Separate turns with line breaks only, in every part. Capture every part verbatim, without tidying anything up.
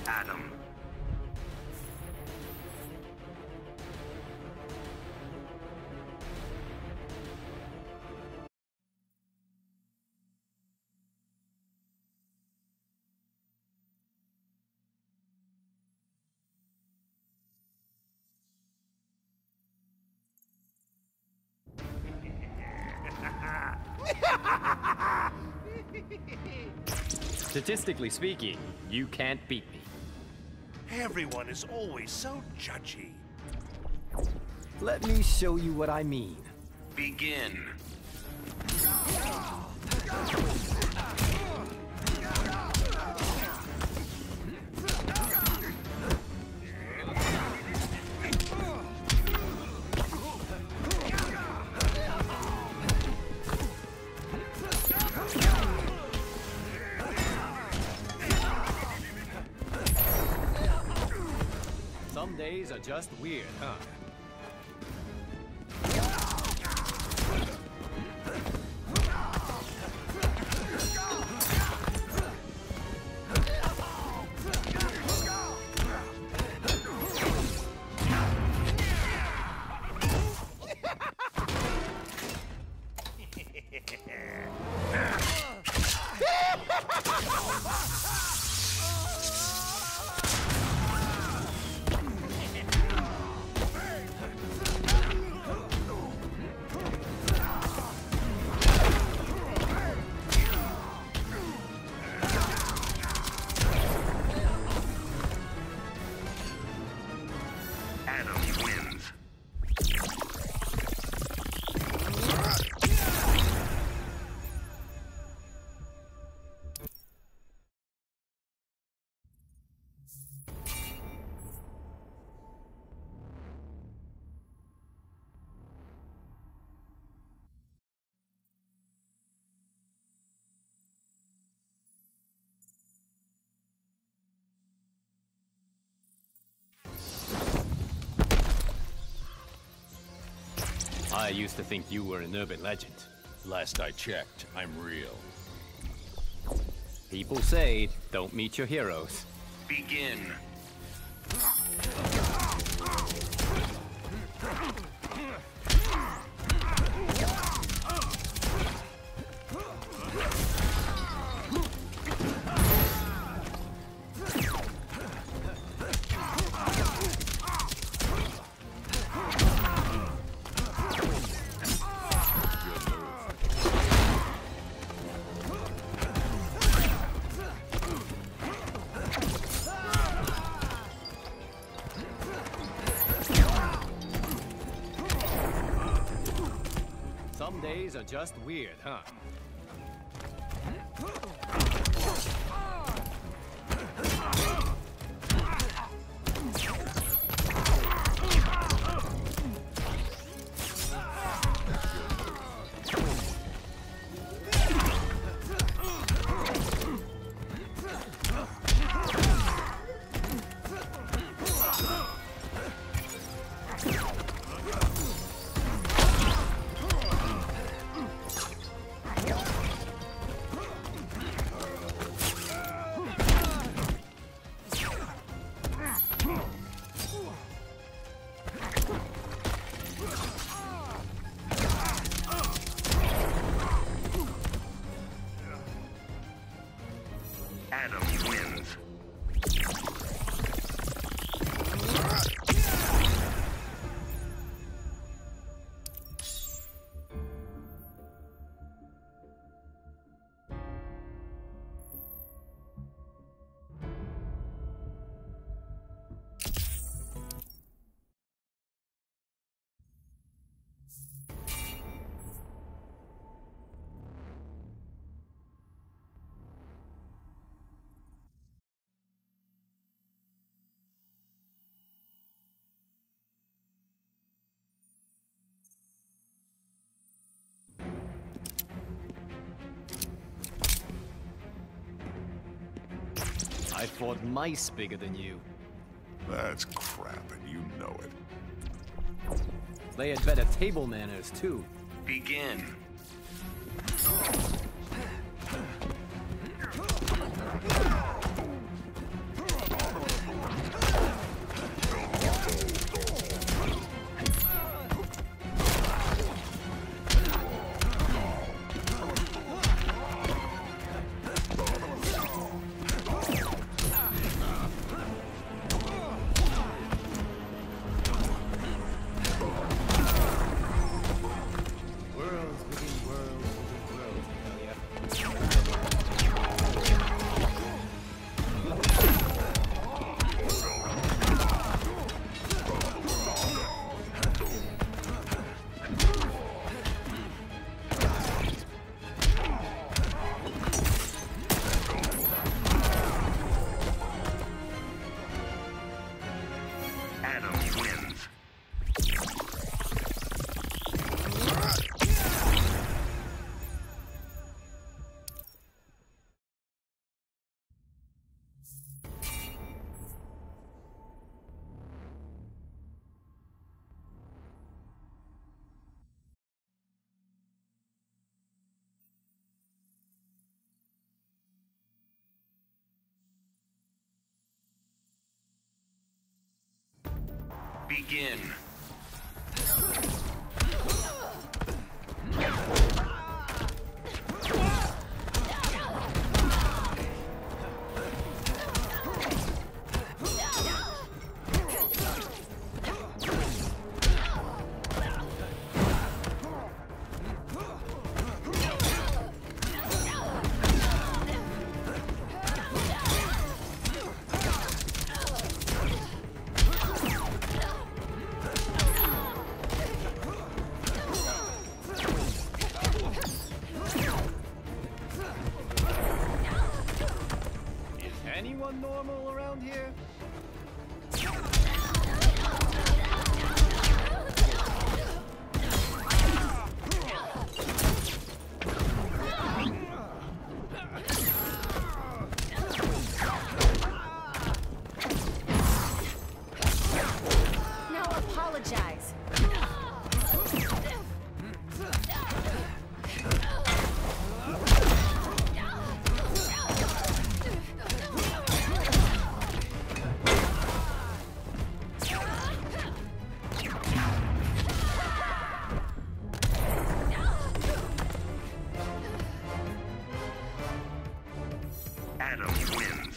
Adam.
Statistically speaking, you can't beat me.
Everyone is always so judgy.
Let me show you what I mean.
Begin.
Some days are just weird, huh?
Adam wins.
I used to think you were an urban legend.
Last I checked, I'm real.
People say, don't meet your heroes.
Begin.
Some days are just weird, huh?
Adam wins.
I fought mice bigger than you.
That's crap, and you know it.
They had better table manners, too.
Begin.
Begin.
Anyone normal around here?
Now apologize.
Adam wins.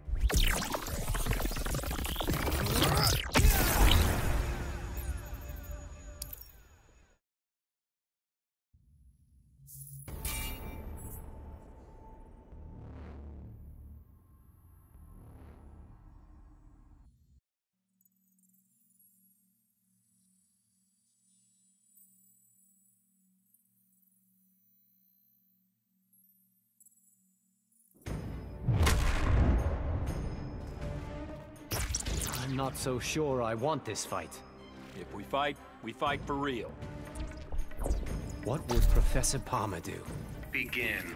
I'm not so sure I want this fight.
If we fight, we fight for real.
What would Professor Palmer do?
Begin.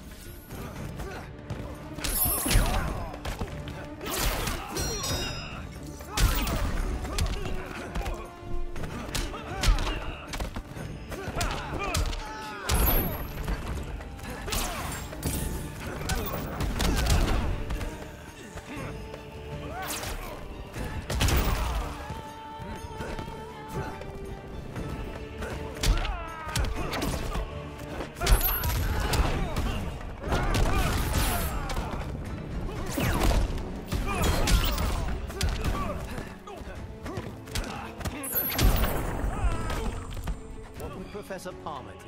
What would Professor Palmer do?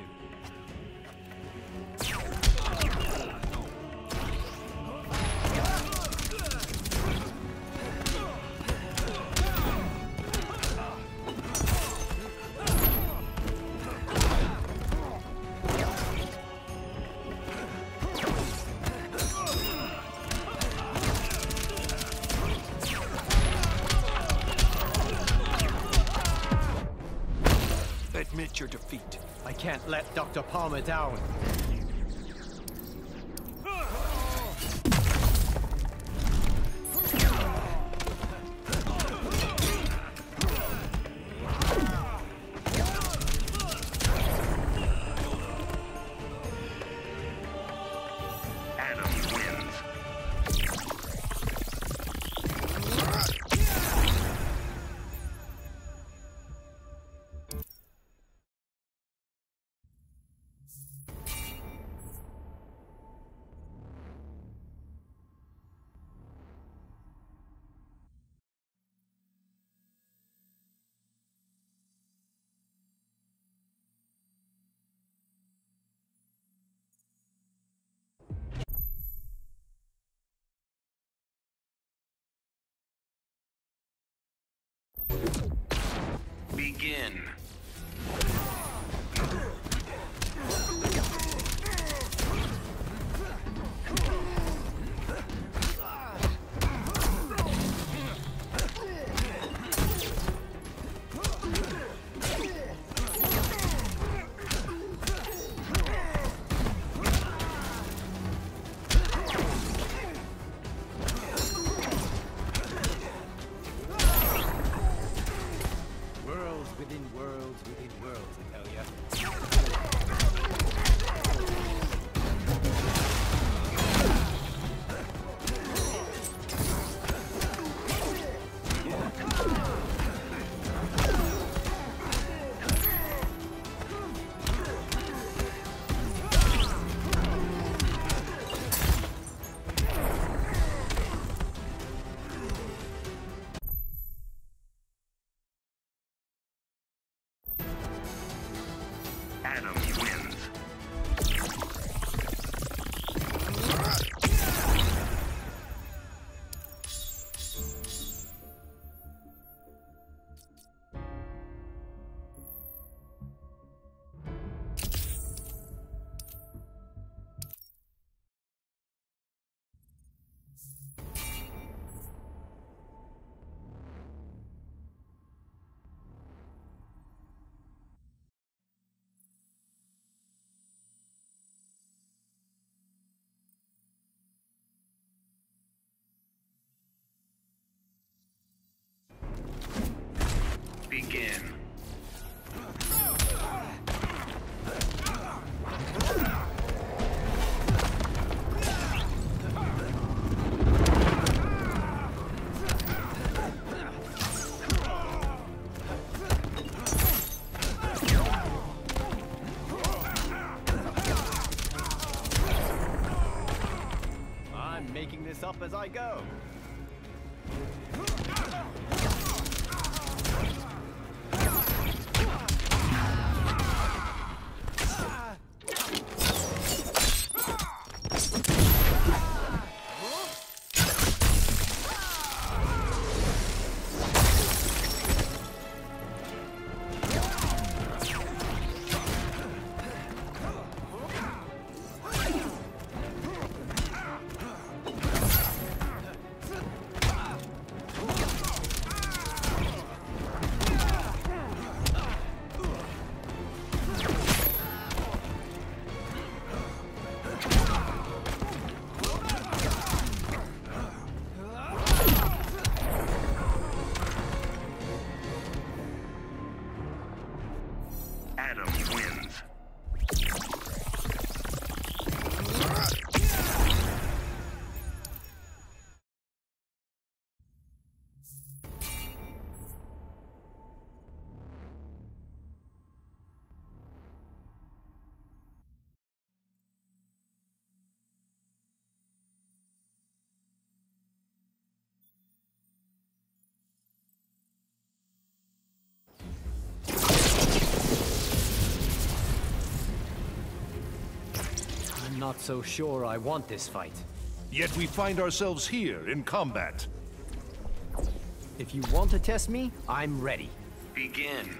Admit your defeat.
I can't let Doctor Palmer down.
Adam wins. Begin.
Worlds within worlds. making this up as I go.
Adam wins.
I'm not so sure I want this fight.
Yet we find ourselves here in combat.
If you want to test me, I'm ready.
Begin.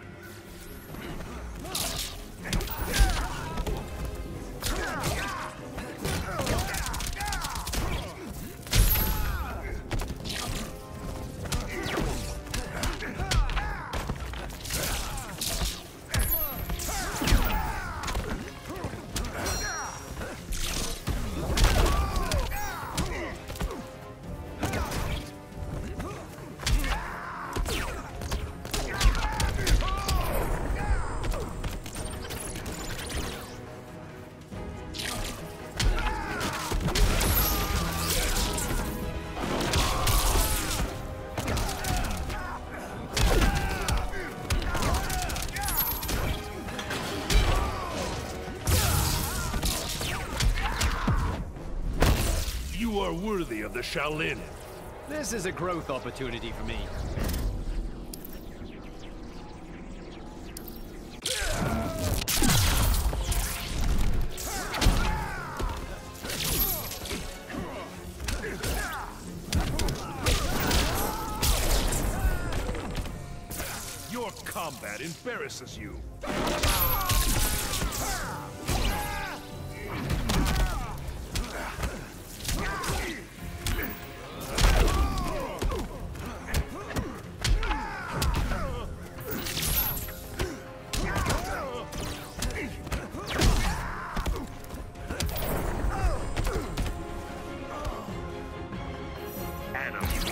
You are worthy of the Shaolin.
This is a growth opportunity for me.
Your combat embarrasses you.
Adam